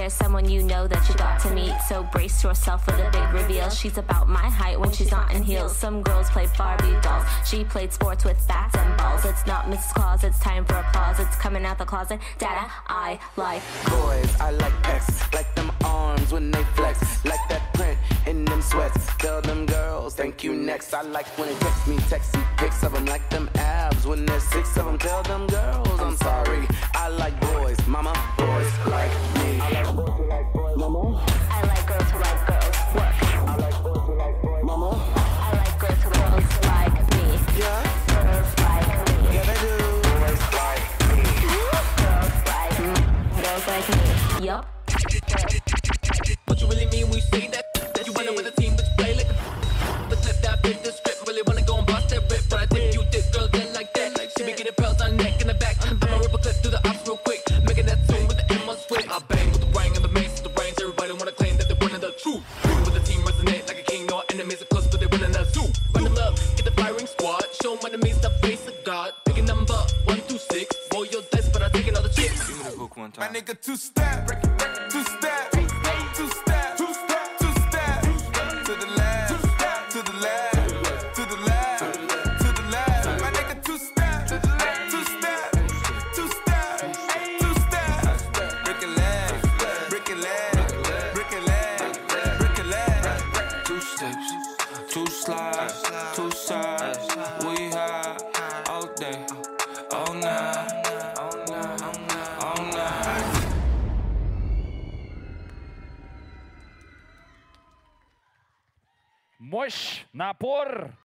There's someone you know that you got to meet, so brace yourself for the big reveal. She's about my height when she's not in heels. Some girls play Barbie dolls, she played sports with bats and balls. It's not Mrs. Claus, it's time for applause. It's coming out the closet, dada, I like boys, I like X, like them arms when they flex, like that print in them sweats. Tell them girls, thank you next. I like when it text me, texty pics of them, like them abs when there's 6 of them. Tell them girls, I'm sorry, I like boys, mama, boys like me. I like boys who like boys, mama. I like girls who like girls, work. I like boys who like boys, mama. I like girls who like me. Yeah, Girls like me. yeah they do. Boys like me. Girls like me. Yup. What you really mean when you say that? That you wanna win the team, but you play like a but flip that bit, the script. Really wanna go and bust that rip, but I think you did, girl, then like that. She be getting pearls on the neck and the back. I'ma rip a clip through the ops real quick, making that tune with the M on switch. I bang with the rang and the mace, the range. Everybody wanna claim that they're winning the truth. Ring with the team resonate like a king. Your enemies are close, but they're winning the zoo. Run them up, get the firing squad. Show them enemies the face of God. Pick a number 1 through 6. Roll your dice, but I take another chicks. Give me the hook one time. My nigga two-step, two-step, two-step, two-step, two-step, to the left, to the left, to the left, to the left. My nigga two-step, two-step, two-step, two-step. Break a leg, break a leg, break a leg, break a leg. 2 steps, 2 slides, 2 sides. We high all day, all night, all night, all night. Мощь, напор.